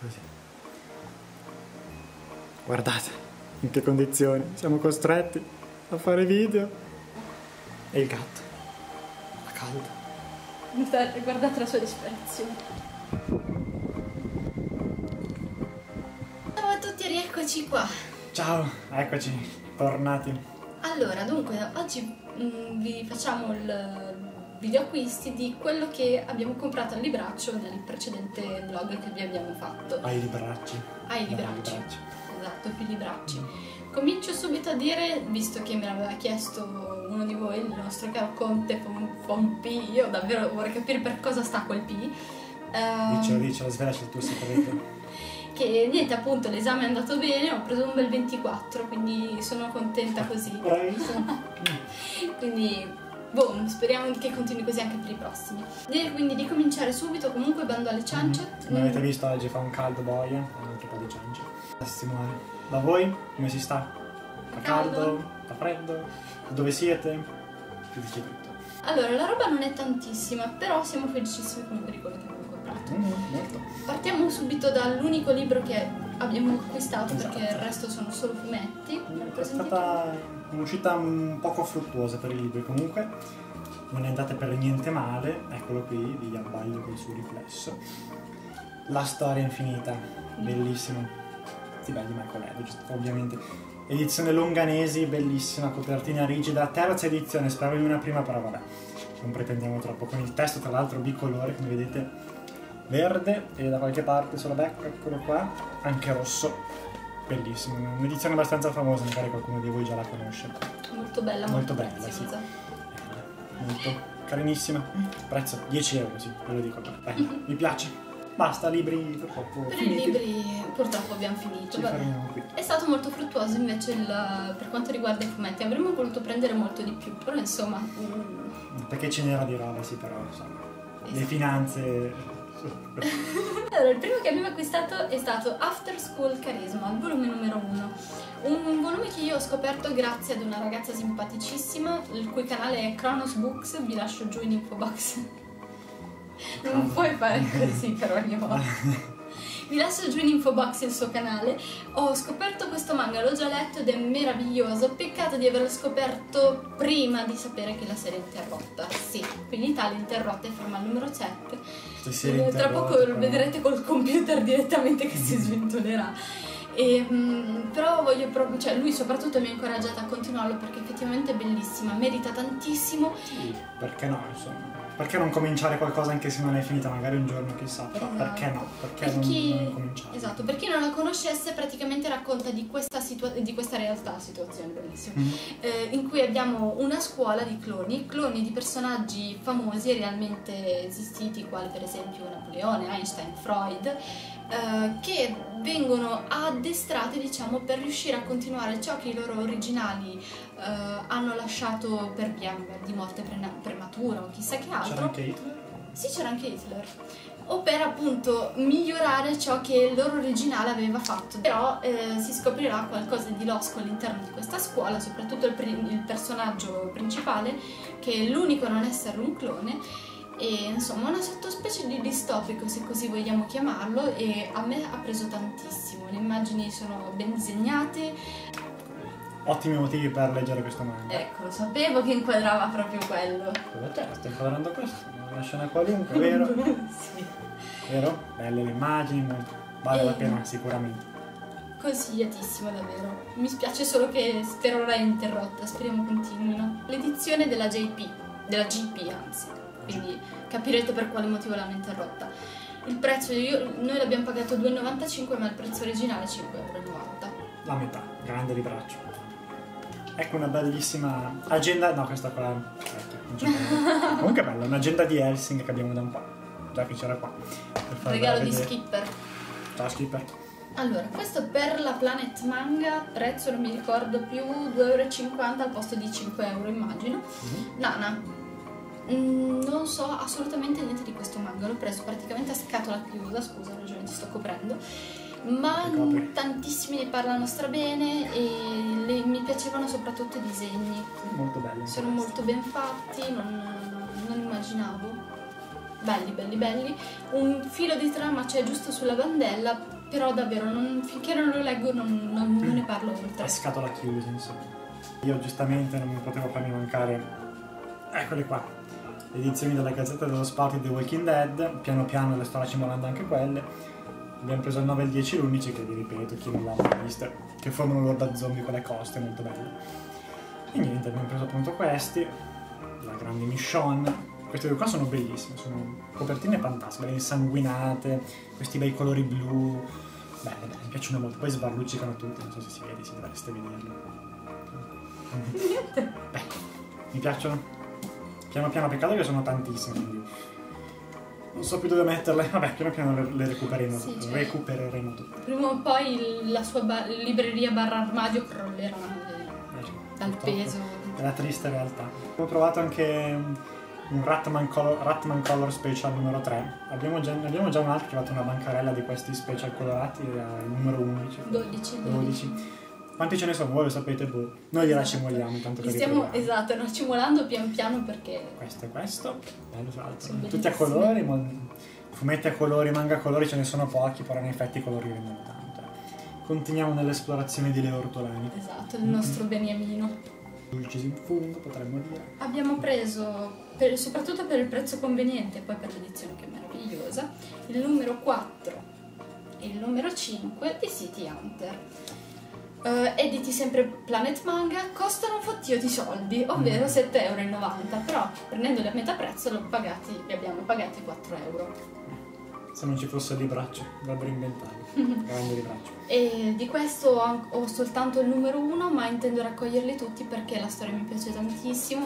Così. Guardate in che condizioni siamo costretti a fare video. E il gatto. La calda. Guardate la sua disperazione. Ciao a tutti e rieccoci qua. Ciao, eccoci, tornati. Allora, dunque, oggi vi facciamo il video acquisti di quello che abbiamo comprato al libraccio nel precedente vlog che vi abbiamo fatto. Ai libracci. Ai libracci. Esatto, più libracci. Comincio subito a dire, visto che me l'aveva chiesto uno di voi, il nostro caro Conte Pompi, io davvero vorrei capire per cosa sta quel P. Dicelo, svelaci il tuo segreto. Che niente, appunto, l'esame è andato bene, ho preso un bel 24, quindi sono contenta così. Bravissima. Quindi, boh, speriamo che continui così anche per i prossimi. Direi quindi di cominciare subito, comunque bando alle ciance. Come avete visto oggi fa un caldo boia, anche un po' di ciance. Simone, da voi come si sta? Fa caldo? Fa freddo? Dove siete? Ti dici tutto. Allora, la roba non è tantissima, però siamo felicissimi comunque di quello che abbiamo comprato. Molto. Partiamo subito dall'unico libro che abbiamo acquistato, Esatto. Perché il resto sono solo fumetti. È stata un'uscita un poco fruttuosa per i libri, comunque non è andata per niente male. Eccolo qui, vi abbaglio col suo riflesso. La storia infinita, bellissimo. Sì, beh, di Michael Edge, ovviamente. Edizione Longanesi, bellissima, copertina rigida, terza edizione, speravo in una prima, però vabbè, non pretendiamo troppo. Con il testo, tra l'altro, bicolore, come vedete, verde, e da qualche parte sulla becca, eccolo qua, anche rosso. Bellissimo, un'edizione abbastanza famosa, magari qualcuno di voi già la conosce. Molto bella, Molto bella, preziosa. Sì. Molto carinissima. Prezzo 10 euro, sì, ve lo dico. Mi piace. Basta, libri purtroppo Per finiti. i libri purtroppo abbiamo finito. Ci fermiamo qui. È stato molto fruttuoso invece per quanto riguarda i fumetti. Avremmo voluto prendere molto di più, però insomma... Perché ce n'era di roba, sì, però insomma. Esatto. Le finanze. Allora, il primo che abbiamo acquistato è stato After School Charisma, il volume numero 1. Un volume che io ho scoperto grazie ad una ragazza simpaticissima, il cui canale è Kronos Books, vi lascio giù in info box. Non puoi fare così per ogni volta. Vi lascio giù in info box il suo canale. Ho scoperto questo manga, l'ho già letto ed è meraviglioso. Peccato di averlo scoperto prima di sapere che la serie è interrotta. Sì, qui in Italia è interrotta e ferma al numero 7. Tra poco lo vedrete col computer direttamente che si sventolerà. Però voglio proprio, cioè lui soprattutto mi ha incoraggiata a continuarlo perché effettivamente è bellissima, merita tantissimo. Sì, perché no, insomma. Perché non cominciare qualcosa anche se non è finita, magari un giorno, chissà. Però Esatto. Perché no? Perché non cominciare? Esatto, per chi non la conoscesse praticamente racconta di questa realtà, situazione bellissima, in cui abbiamo una scuola di cloni di personaggi famosi realmente esistiti, quali per esempio Napoleone, Einstein, Freud, che vengono addestrati, diciamo, per riuscire a continuare ciò che i loro originali hanno lasciato per via di morte prematura o chissà che altro. C'era anche Hitler? Sì, c'era anche Hitler. O per appunto migliorare ciò che il loro originale aveva fatto. Però si scoprirà qualcosa di losco all'interno di questa scuola, soprattutto il personaggio principale, che è l'unico a non essere un clone. E insomma una sottospecie di distopico, se così vogliamo chiamarlo, e a me ha preso tantissimo. Le immagini sono ben disegnate. Ottimi motivi per leggere questo manga. Ecco, lo sapevo che inquadrava proprio quello. Cosa c'è? Sto inquadrando questo, una scena qualunque, vero? Sì. Vero? Belle le immagini, vale la pena sicuramente. Consigliatissimo davvero. Mi spiace solo che per ora è interrotta, speriamo continuino. L'edizione della GP anzi, quindi capirete per quale motivo l'hanno interrotta. Il prezzo, noi l'abbiamo pagato 2,95, ma il prezzo originale è 5,90 euro. La metà, grande libraccio. Ecco una bellissima agenda, no questa qua non c'è bella. Comunque bella, un'agenda di Helsing che abbiamo da un po', già che c'era qua. Per Regalo di vedere. Skipper. Ciao Skipper. Allora, questo per la Planet Manga, prezzo non mi ricordo più, 2,50 euro al posto di 5 euro immagino. Nana, non so assolutamente niente di questo manga, l'ho preso praticamente a scatola chiusa, scusa ragione ti sto coprendo, ma tantissimi ne parlano strabene e mi piacevano soprattutto i disegni. Molto belli. Sono molto ben fatti, non immaginavo. belli belli belli, un filo di trama c'è giusto sulla bandella, però davvero finché non lo leggo non ne parlo oltre. A scatola chiusa, insomma. Io giustamente non potevo farmi mancare, eccole qua, le edizioni della Gazzetta dello Sport di The Walking Dead. Piano piano le sto racimolando anche quelle. Abbiamo preso il 9 e il 10 l'11, che vi ripeto, chi non l'ha mai vista, che formano l'orda zombie con le coste, molto belle. E niente, abbiamo preso appunto questi, la grande Michonne. Queste due qua sono bellissime, sono copertine fantastiche, belle insanguinate, questi bei colori blu. Beh, mi piacciono molto, poi sbarluccicano tutti, non so se si vede, se dovreste vederlo. Beh, mi piacciono. Piano piano, peccato che sono tantissime, quindi non so più dove metterle. Vabbè, piano piano le recupereremo, sì, cioè, recupereremo tutte. Prima o poi la sua libreria barra armadio crollerà dal peso. È la triste realtà. Ho provato anche un Ratman Color Special numero 3. Abbiamo già un altro che ha fatto una bancarella di questi special colorati, il numero 11. 12. Quanti ce ne sono? Voi lo sapete? Boh. Noi li racimoliamo tanto per stiamo, esatto, racimolando pian piano perché... Questo e questo. Bello tra l'altro. Tutti a colori, fumetti a colori, manga a colori, ce ne sono pochi, però in effetti i colori vengono tanto. Continuiamo nell'esplorazione di Leo Ortolani. Esatto, il nostro beniamino. Dulcis in fungo, potremmo dire. Abbiamo preso, soprattutto per il prezzo conveniente e poi per l'edizione che è meravigliosa, il numero 4 e il numero 5 di City Hunter. Editi sempre Planet Manga, costano un fottio di soldi, ovvero 7,90 €, però prendendoli a metà prezzo li abbiamo pagati 4 €. Se non ci fosse il libraccio, dovrebbero inventarlo. Grande libraccio. E di questo ho soltanto il numero 1, ma intendo raccoglierli tutti perché la storia mi piace tantissimo,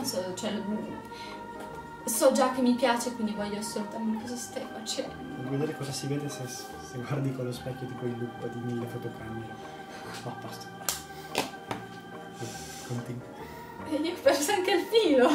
so già che mi piace, quindi voglio assolutamente cosa stai facendo. Voglio vedere cosa si vede se guardi con lo specchio di quei loop di 1000 fotocamere. No, basta. Continua. E io ho perso anche il filo.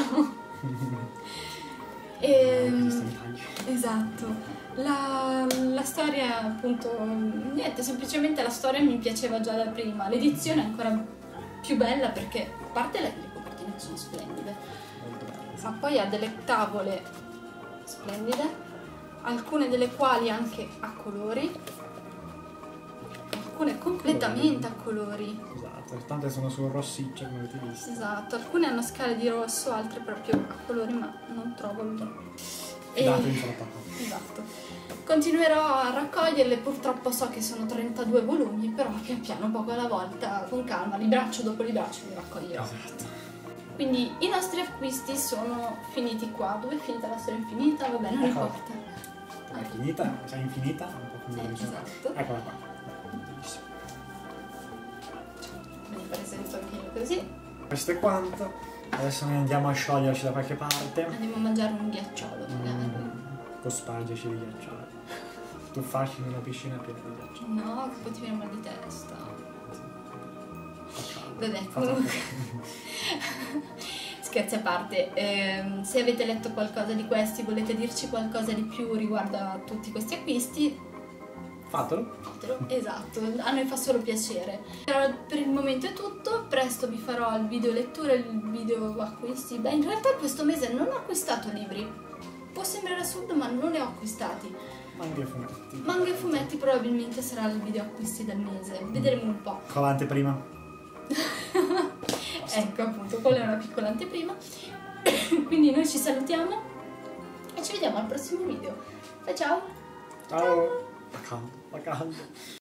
Esatto. La storia, appunto, niente, semplicemente la storia mi piaceva già da prima. L'edizione è ancora più bella perché, a parte le copertine che sono splendide, ma poi ha delle tavole splendide, alcune delle quali anche a colori, alcune completamente a colori. Esatto, tante sono sul rossiccio come avete visto. Esatto, alcune hanno scale di rosso, altre proprio a colori, ma non trovo il... Datevi sulla papà. Esatto. Continuerò a raccoglierle, purtroppo so che sono 32 volumi, però pian piano, poco alla volta, con calma, libraccio dopo libraccio li raccoglierò. Esatto. Quindi i nostri acquisti sono finiti qua. Dove è finita la storia infinita? Vabbè, non importa. È finita? È infinita? Un po' come esatto. Eccola qua. Bellissimo. Me ne presento anche io così. Questo è quanto. Adesso noi andiamo a scioglierci da qualche parte. Andiamo a mangiare un ghiacciolo, magari. Cospargerci di ghiacciolo. Tuffarci in una piscina piena di ghiacciolo. No, che poi ti viene mal di testa. Facciamo. Vabbè, comunque. Scherzi a parte, se avete letto qualcosa di questi, volete dirci qualcosa di più riguardo a tutti questi acquisti, Fatelo. Esatto, a noi fa solo piacere. Però per il momento è tutto, presto vi farò il video lettura e il video acquisti. Beh, in realtà questo mese non ho acquistato libri. Può sembrare assurdo, ma non ne ho acquistati. Manga e fumetti. Manga e fumetti probabilmente sarà il video acquisti del mese. Vedremo un po'. Con l'anteprima. Ecco, appunto, quella è una piccola anteprima. Quindi noi ci salutiamo e ci vediamo al prossimo video. Ciao! Ciao! Va caldo.